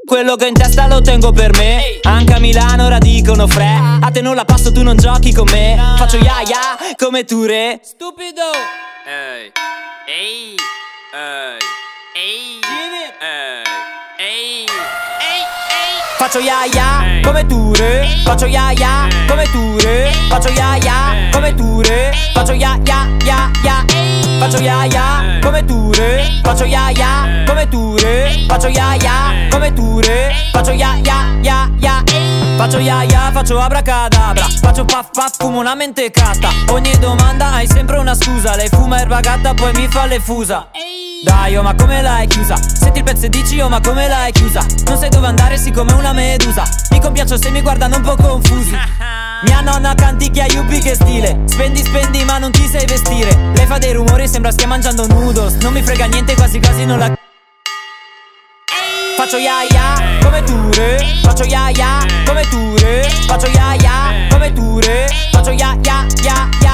Quello che ho in testa lo tengo per me. Anche a Milano ora dicono fre. A te non la passo, tu non giochi con me. Faccio ya ya come tu re. Stupido. Ehi, ehi, ehi, ehi, ehi, ehi. Faccio ya ya come tu re. Faccio ya ya come tu re. Faccio ya ya come tu re. Faccio ya ya ya ya. Faccio ya ya come tu re. Faccio ya ya come tu re. Faccio ya ya come tu re. Faccio ya ya ya ya. Faccio ya ya, faccio abracadabra. Faccio puff puff, fumo una mentecata. Ogni domanda hai sempre una scusa. Lei fuma erba gatta, poi mi fa le fusa. Dai, oh ma come l'hai chiusa? Senti il pezzo e dici, oh ma come l'hai chiusa? Non sai dove andare, sì come una medusa. Mi compiaccio se mi guardano un po' confusi. Mia nonna canticchia yuppie che stile. Spendi spendi ma non ti sai vestire. Lei fa dei rumori, sembra stia mangiando nudos. Non mi frega niente, quasi quasi non la... Faccio ya ya come tu re. Faccio ya ya come tu re. Faccio ya ya come tu re. Faccio ya ya ya ya.